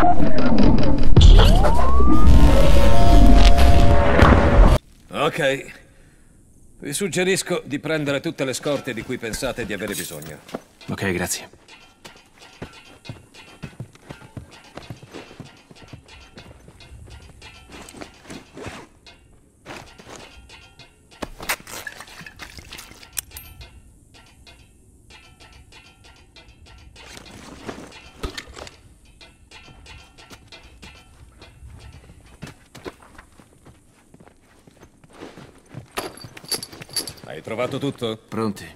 Ok. Vi suggerisco di prendere tutte le scorte di cui pensate di avere bisogno. Ok, grazie. Hai trovato tutto? Pronti?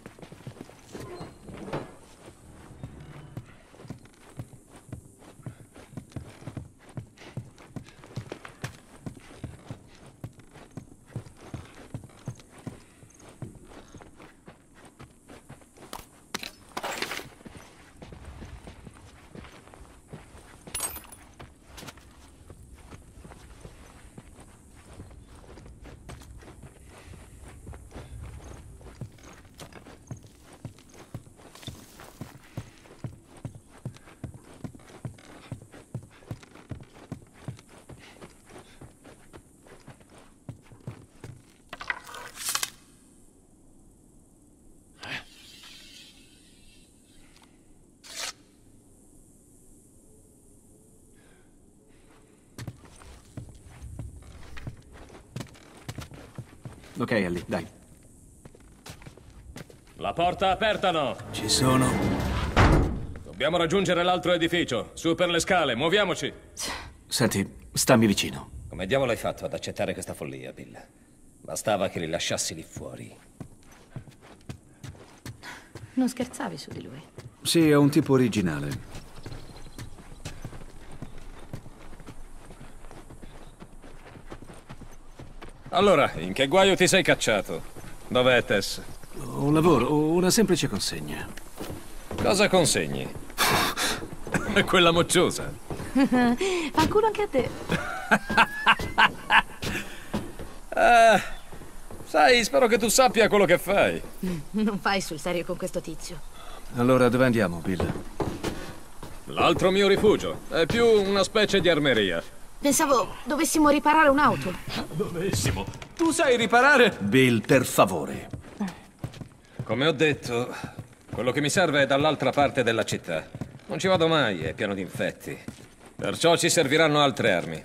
Ok, Ellie, dai. La porta aperta, no? Ci sono. Dobbiamo raggiungere l'altro edificio. Su per le scale, muoviamoci. Senti, stammi vicino. Come diavolo hai fatto ad accettare questa follia, Bill? Bastava che li lasciassi lì fuori. Non scherzavi su di lui? Sì, è un tipo originale. Allora, in che guaio ti sei cacciato? Dov'è Tess? Un lavoro, una semplice consegna. Cosa consegni? Quella mocciosa. Fa culo anche a te. Sai, spero che tu sappia quello che fai. Non fai sul serio con questo tizio. Allora, dove andiamo, Bill? L'altro mio rifugio. È più una specie di armeria. Pensavo dovessimo riparare un'auto. Dovessimo. Tu sai riparare? Bill, per favore. Come ho detto, quello che mi serve è dall'altra parte della città. Non ci vado mai, è pieno di infetti. Perciò ci serviranno altre armi.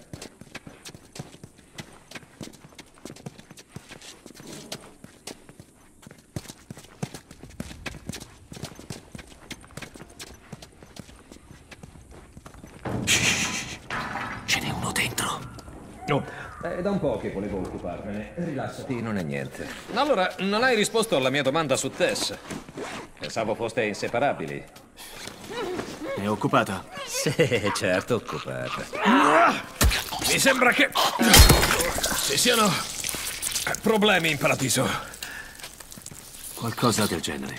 Ce n'è uno dentro. No. È da un po' che volevo occuparmene. Rilassati, non è niente. Allora, non hai risposto alla mia domanda su Tess. Pensavo foste inseparabili. È occupata? Sì, certo, occupata. Mi sembra che ci siano problemi in paradiso. Qualcosa del genere.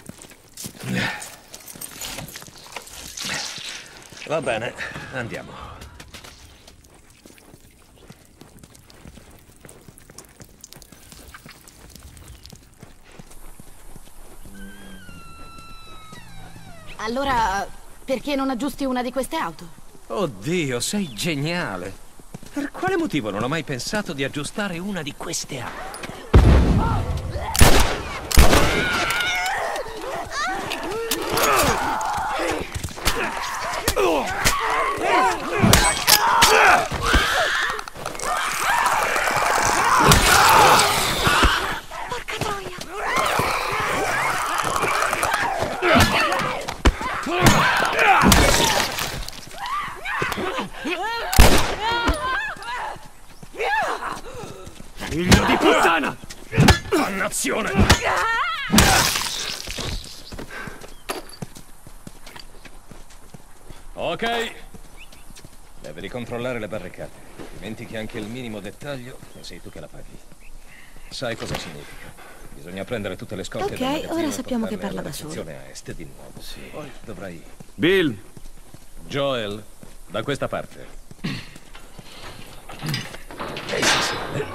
Va bene, andiamo. Allora, perché non aggiusti una di queste auto? Oddio, sei geniale. Per quale motivo non ho mai pensato di aggiustare una di queste auto? Porca troia! Figlio di puttana! Dannazione! Ok. Devi ricontrollare le barricate. Dimentichi anche il minimo dettaglio e sei tu che la paghi. Sai cosa significa? Bisogna prendere tutte le scorte Ok, dal magazzino ora e sappiamo che portarle parla alla da solo. sezione a est di nuovo. Sì. Poi dovrai... Bill, Joel, da questa parte. E si sale.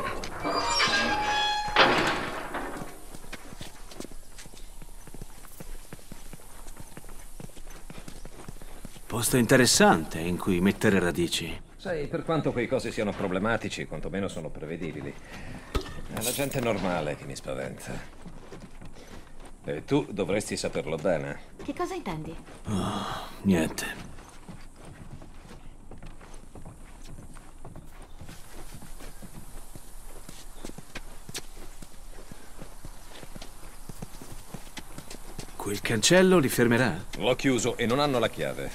posto interessante in cui mettere radici. Sai, per quanto quei cosi siano problematici, quantomeno sono prevedibili. È la gente normale che mi spaventa. E tu dovresti saperlo bene. Che cosa intendi? Niente. Quel cancello li fermerà? L'ho chiuso e non hanno la chiave.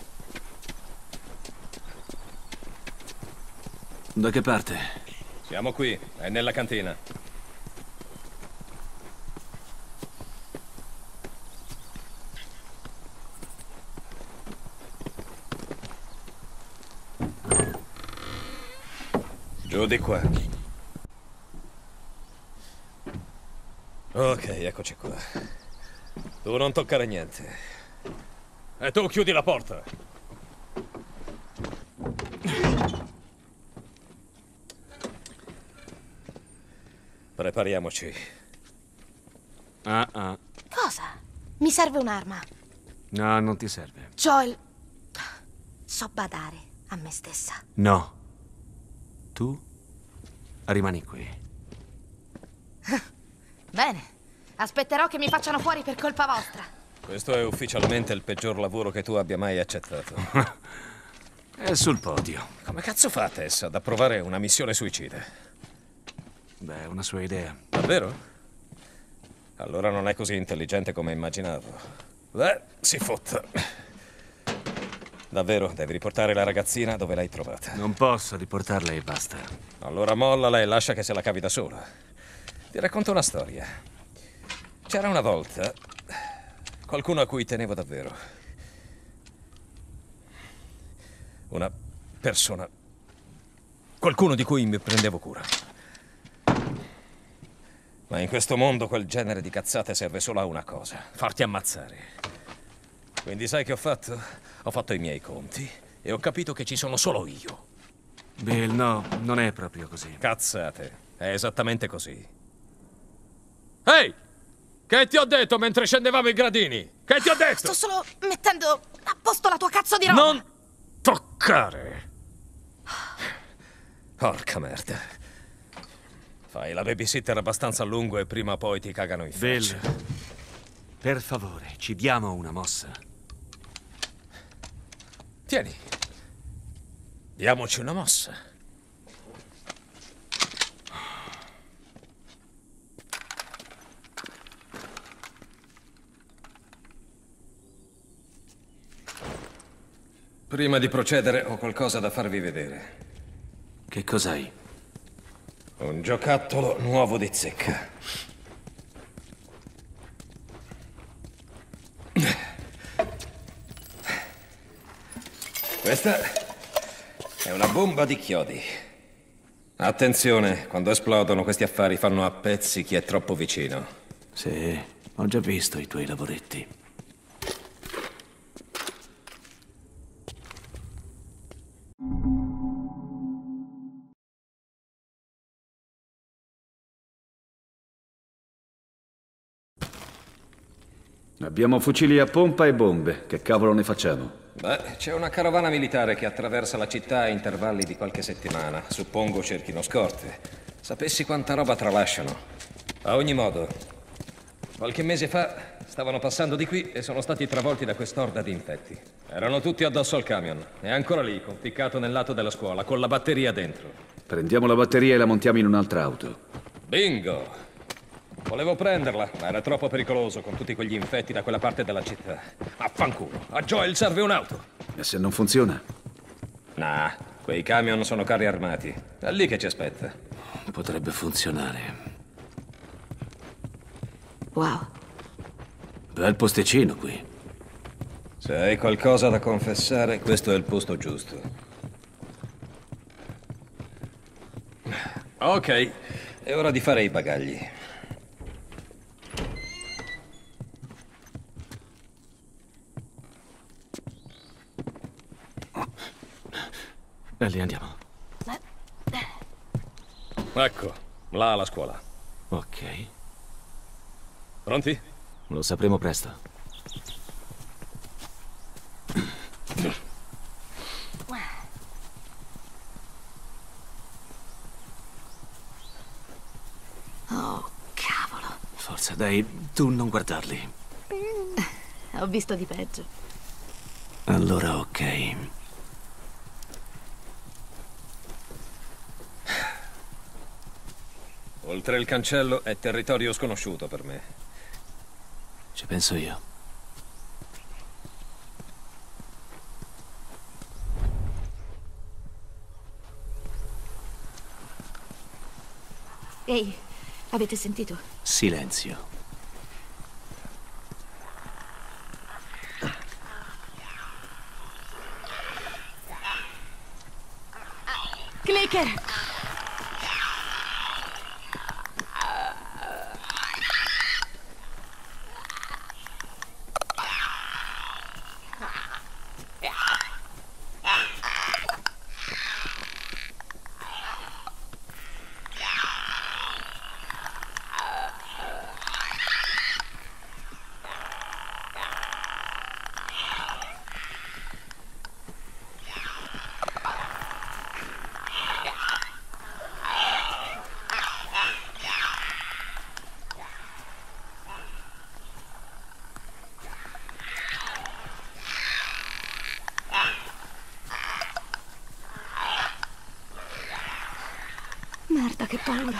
Da che parte? Siamo qui, è nella cantina. Giù di qua. Ok, eccoci qua. Tu non toccare niente. E tu chiudi la porta. Prepariamoci. Cosa? Mi serve un'arma. No, non ti serve. Joel. So badare a me stessa. No. Tu rimani qui. Bene. Aspetterò che mi facciano fuori per colpa vostra. Questo è ufficialmente il peggior lavoro che tu abbia mai accettato. È sul podio. Come cazzo fa Tess ad approvare una missione suicida? Beh, è una sua idea. Davvero? Allora non è così intelligente come immaginavo. Beh, si fotta. Davvero, devi riportare la ragazzina dove l'hai trovata. Non posso riportarla e basta. Allora mollala e lascia che se la cavi da sola. Ti racconto una storia. C'era una volta qualcuno a cui tenevo davvero. Una persona. Qualcuno di cui mi prendevo cura. Ma in questo mondo quel genere di cazzate serve solo a una cosa: farti ammazzare. Quindi sai che ho fatto? Ho fatto i miei conti e ho capito che ci sono solo io. Bill, no, non è proprio così. Cazzate, è esattamente così. Ehi! Che ti ho detto mentre scendevamo i gradini? Che ti ho detto? Sto solo mettendo a posto la tua cazzo di roba. Non toccare! Porca merda. Fai la babysitter abbastanza a lungo e prima o poi ti cagano in faccia. Bill, per favore, ci diamo una mossa. Tieni. Diamoci una mossa. Prima di procedere ho qualcosa da farvi vedere. Che cos'hai? Un giocattolo nuovo di zecca. Questa è una bomba di chiodi. Attenzione, quando esplodono questi affari fanno a pezzi chi è troppo vicino. Sì, ho già visto i tuoi lavoretti. Abbiamo fucili a pompa e bombe. Che cavolo ne facciamo? Beh, c'è una carovana militare che attraversa la città a intervalli di qualche settimana. Suppongo cerchino scorte. Sapessi quanta roba tralasciano. A ogni modo, qualche mese fa stavano passando di qui e sono stati travolti da quest'orda di infetti. Erano tutti addosso al camion. È ancora lì, conficcato nel lato della scuola, con la batteria dentro. Prendiamo la batteria e la montiamo in un'altra auto. Bingo! Volevo prenderla, ma era troppo pericoloso con tutti quegli infetti da quella parte della città. Affanculo, a Joel serve un'auto. E se non funziona? Nah, quei camion sono carri armati. È lì che ci aspetta. Potrebbe funzionare. Wow. Bel posticino qui. Se hai qualcosa da confessare, questo è il posto giusto. Ok, è ora di fare i bagagli. E lì andiamo. Ecco, là la scuola. Ok. Pronti? Lo sapremo presto. Forza, dai, tu non guardarli. Ho visto di peggio. Allora, ok. Oltre il cancello è territorio sconosciuto per me. Ci penso io. Ehi, avete sentito? Silenzio. Clicker! Merda, che paura.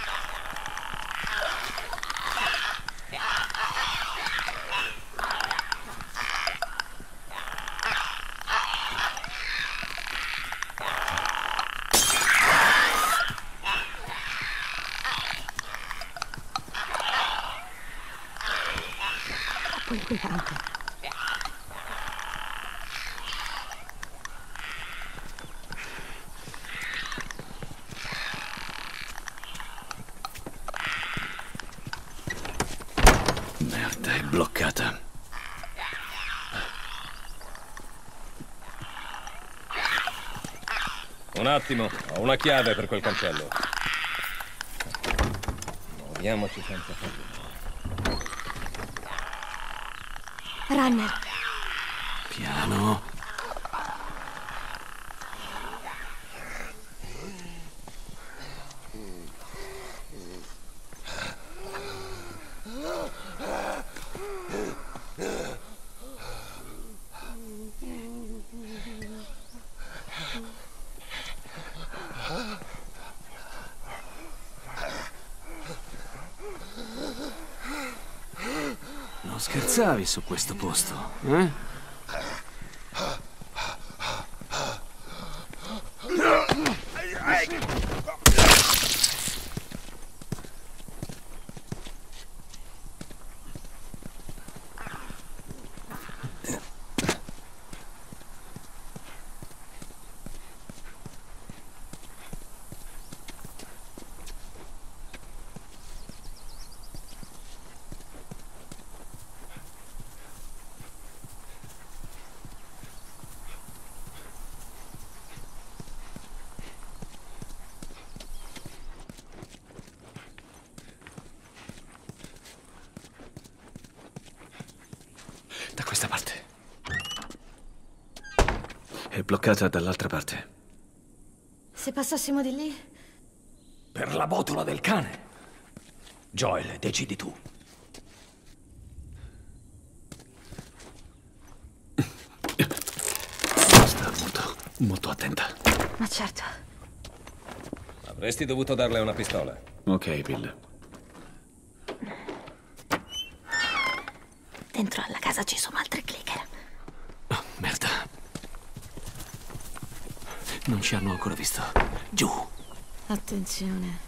Troppo inquietante. Merda, è bloccata. Un attimo, ho una chiave per quel cancello. Muoviamoci senza farlo. Runner, Piano. Non scherzavi su questo posto, eh? Da questa parte. È bloccata dall'altra parte. se passassimo di lì? Per la botola del cane. Joel, decidi tu. Sta molto attenta. Ma certo. Avresti dovuto darle una pistola. Ok, Bill. Dentro alla casa ci sono altri clicker. Oh, merda. Non ci hanno ancora visto. Giù. Attenzione.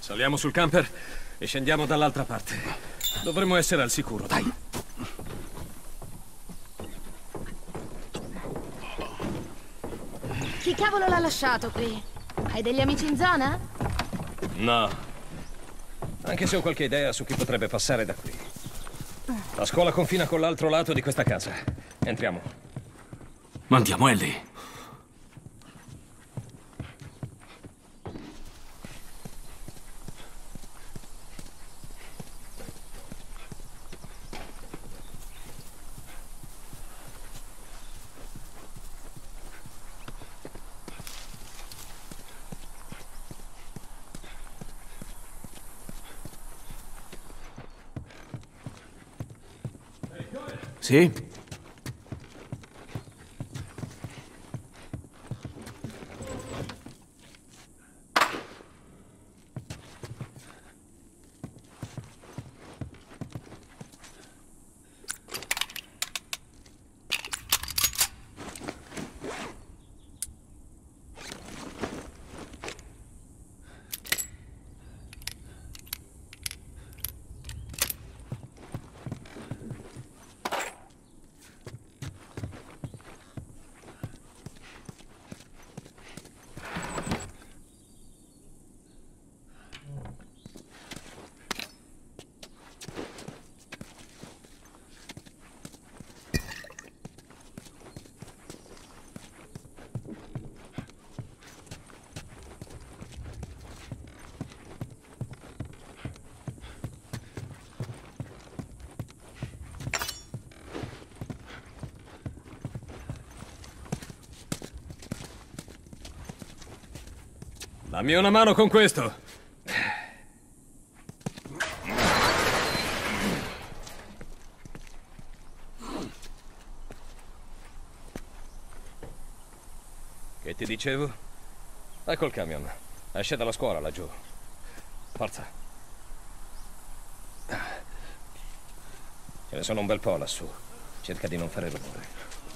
Saliamo sul camper e scendiamo dall'altra parte. Dovremmo essere al sicuro, dai. Chi cavolo l'ha lasciato qui? Hai degli amici in zona? No. Anche se ho qualche idea su chi potrebbe passare da qui. La scuola confina con l'altro lato di questa casa. Entriamo. Andiamo, Ellie. Sì? Dammi una mano con questo. Che ti dicevo? Ecco il camion. Esce dalla scuola laggiù. Forza. Ce ne sono un bel po' lassù. Cerca di non fare rumore.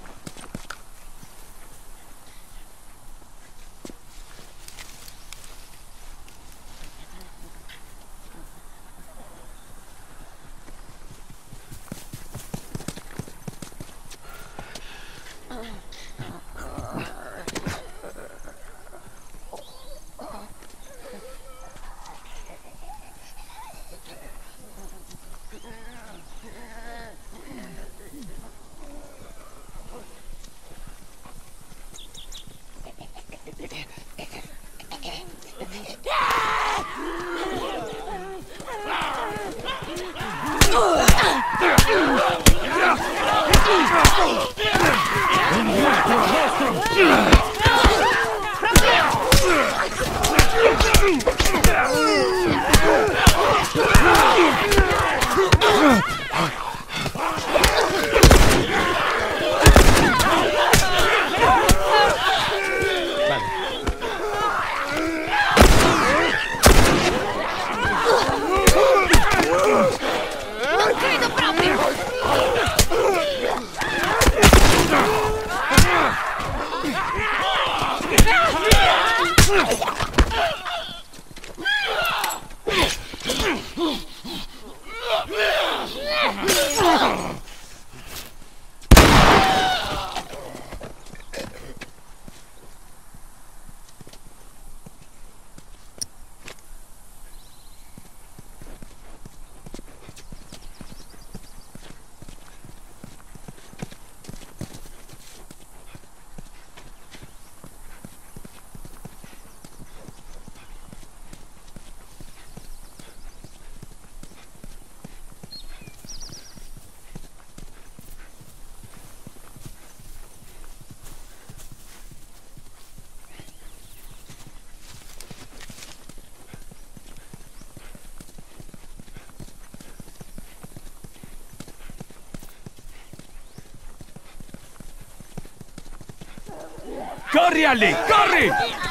Corri, Ellie! Corri!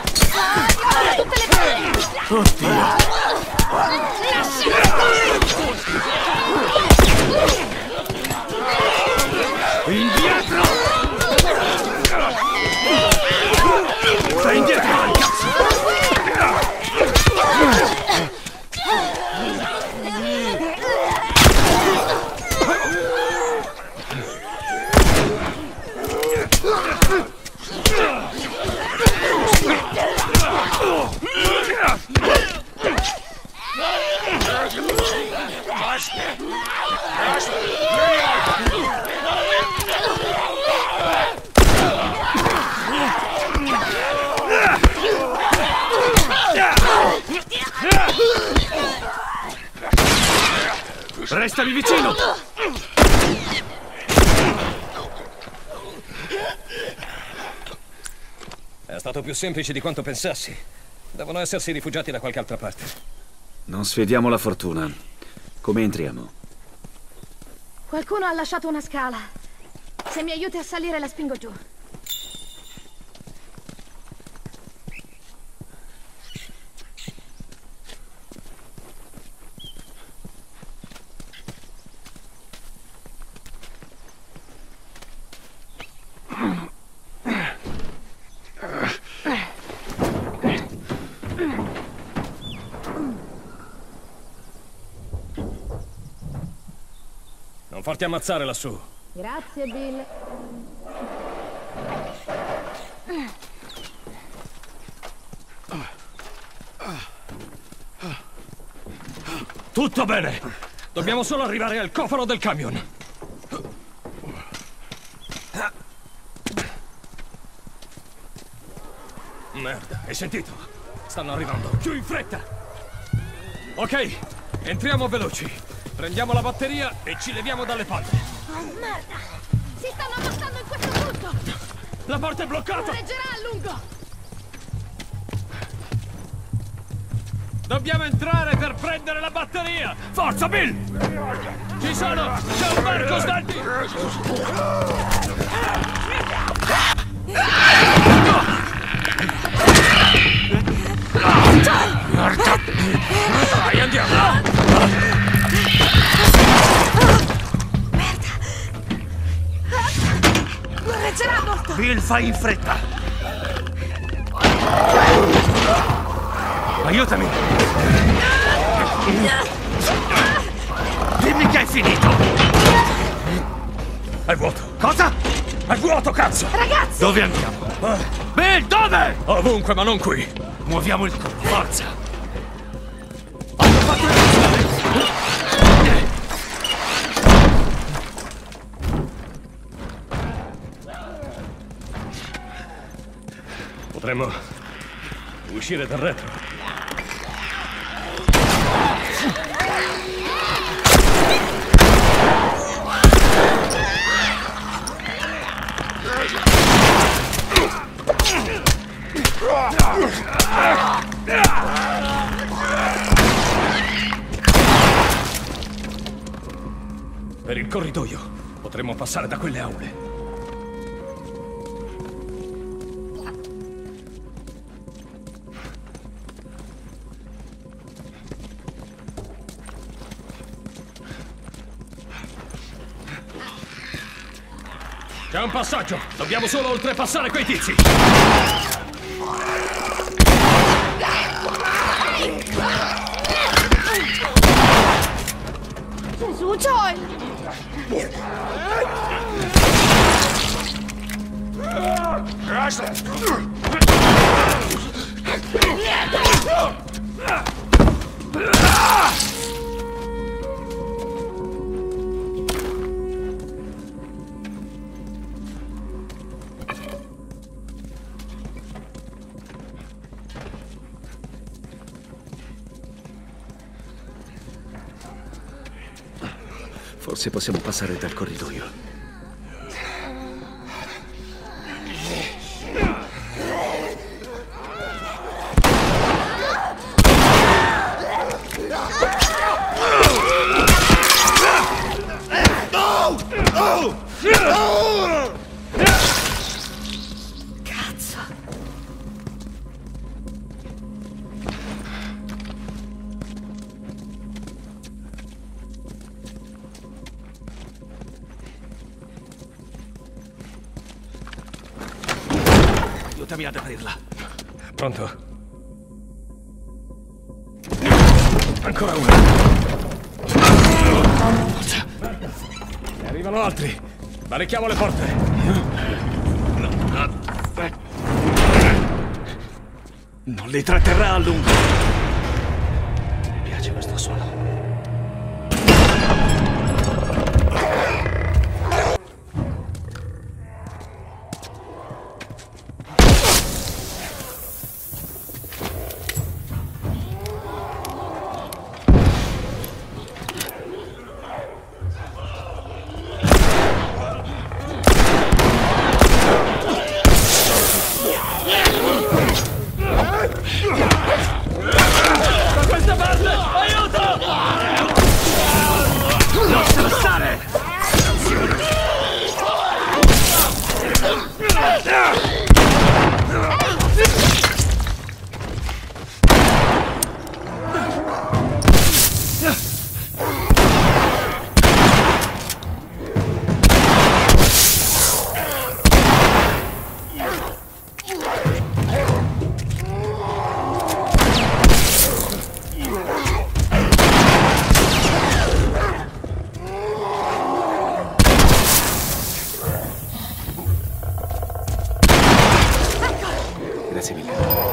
Tutte le palle! Oddio! Indietro! Stai indietro! Restami vicino! È stato più semplice di quanto pensassi. Devono essersi rifugiati da qualche altra parte. Non sfidiamo la fortuna. Come entriamo? Qualcuno ha lasciato una scala. Se mi aiuti a salire la spingo giù. Non farti ammazzare lassù. Grazie, Bill. Tutto bene. Dobbiamo solo arrivare al cofano del camion. Merda, hai sentito? Stanno arrivando. Più in fretta. Ok, entriamo veloci. Prendiamo la batteria e ci leviamo dalle palle. Oh, merda! Si stanno ammassando in questo punto! La porta è bloccata! Non reggerà a lungo! Dobbiamo entrare per prendere la batteria! Forza, Bill! Ci sono! C'è un barco, Sdanti! Dai, andiamo! Non reggerà molto! Bill, fai in fretta! Aiutami! Dimmi che hai finito! È vuoto! Cosa? È vuoto, cazzo! Ragazzi! Dove andiamo? Bill, dove? Ovunque, ma non qui! Muoviamo il collo, forza! Potremmo uscire dal retro. Per il corridoio potremmo passare da quelle aule. C'è un passaggio! Dobbiamo solo oltrepassare quei tizi! Gesù, Joel! Forse possiamo passare dal corridoio. Cazzo! Aiutami ad aprirla. Pronto? Ancora una. Forza. Ne arrivano altri. Barrichiamo le porte. Non li tratterrà a lungo. Mi piace questo suono. Da questa parte! Aiuto! Lascialo stare! Grazie mille.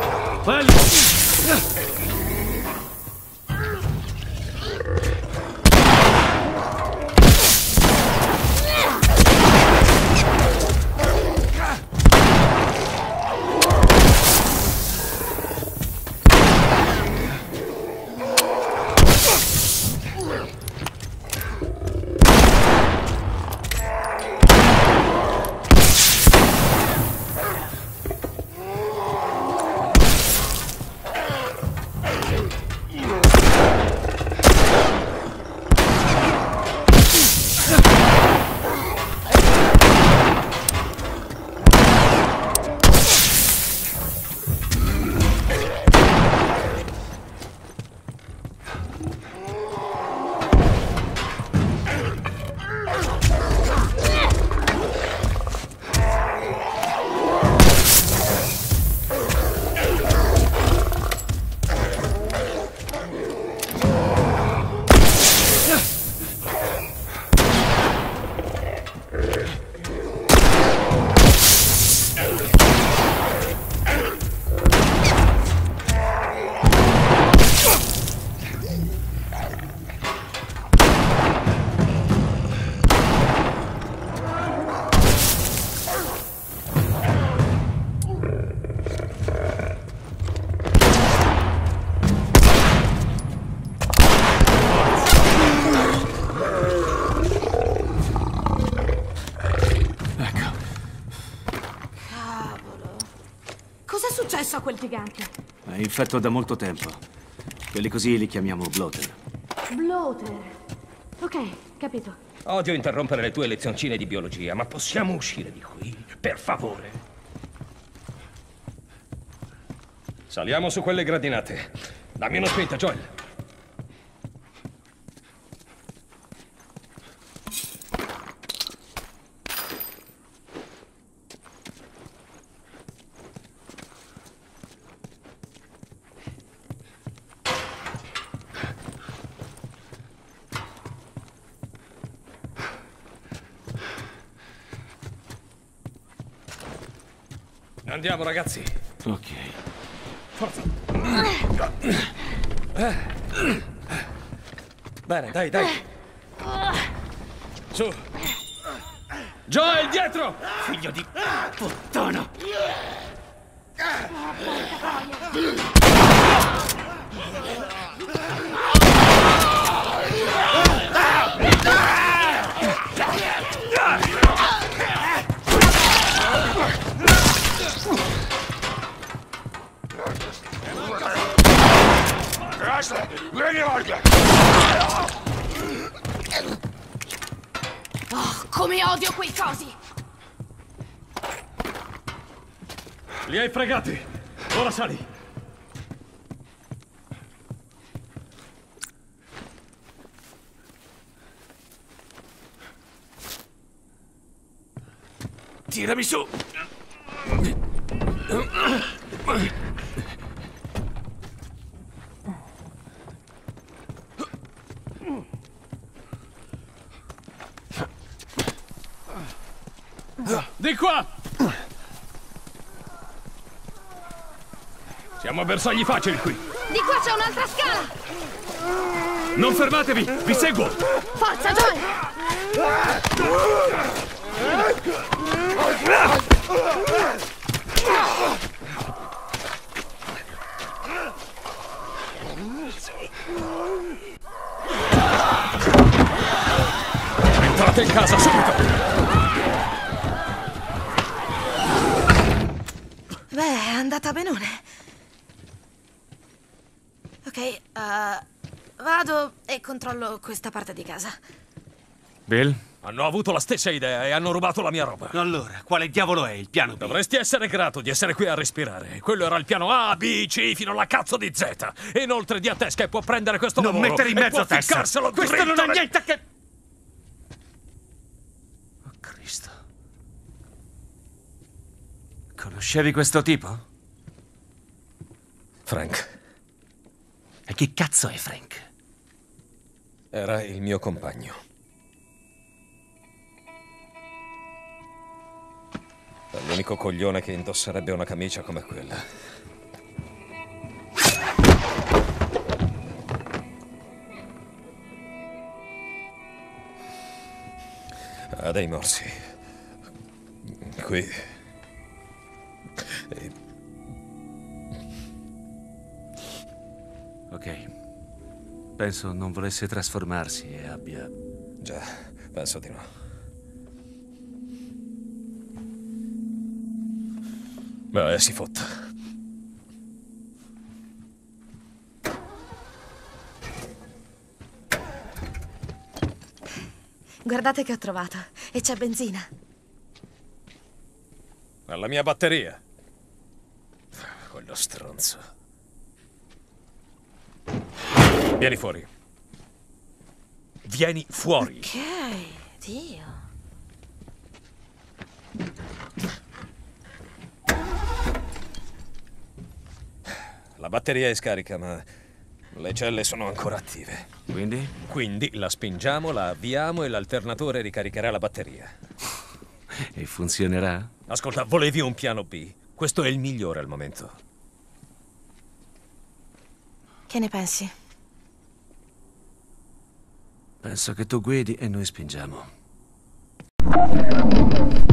Cos'è successo a quel gigante? È infetto da molto tempo. Quelli così li chiamiamo bloater. Bloater. Ok, capito. Odio interrompere le tue lezioncine di biologia, ma possiamo uscire di qui? Per favore. Saliamo su quelle gradinate. Dammi una spinta, Joel. Andiamo, ragazzi. Ok. Forza. Bene, dai, dai. Su. Joel, dietro! Figlio di puttana! Oh, come odio quei cosi! Li hai fregati! Ora sali! Tirami su! Di qua! Siamo a bersagli facili qui. Di qua c'è un'altra scala! Non fermatevi! Vi seguo! Forza, Joel! Entrate in casa subito! Beh, è andata benone. Ok, vado e controllo questa parte di casa. Bill? Hanno avuto la stessa idea e hanno rubato la mia roba. Allora, quale diavolo è il piano B? Dovresti essere grato di essere qui a respirare. Quello era il piano A, B, C, fino alla cazzo di Z. E inoltre di a te che può prendere questo Non lavoro mettere in e mezzo può testa! ficcarselo Questo dritto non ha nel- niente a che... Oh, Cristo. Conoscevi questo tipo? Frank, E chi cazzo è Frank? era il mio compagno. È l'unico coglione che indosserebbe una camicia come quella. Ha dei morsi. Qui. E Ok. Penso non volesse trasformarsi e abbia... già, penso di no. Beh, si fotta. Guardate che ho trovato. E c'è benzina. Alla mia batteria. Quello stronzo. Vieni fuori. Vieni fuori. Ok, Dio. La batteria è scarica, ma le celle sono ancora attive. Quindi? Quindi la spingiamo, la avviamo e l'alternatore ricaricherà la batteria. E funzionerà? Ascolta, volevi un piano B? Questo è il migliore al momento. Che ne pensi? Penso che tu guidi e noi spingiamo.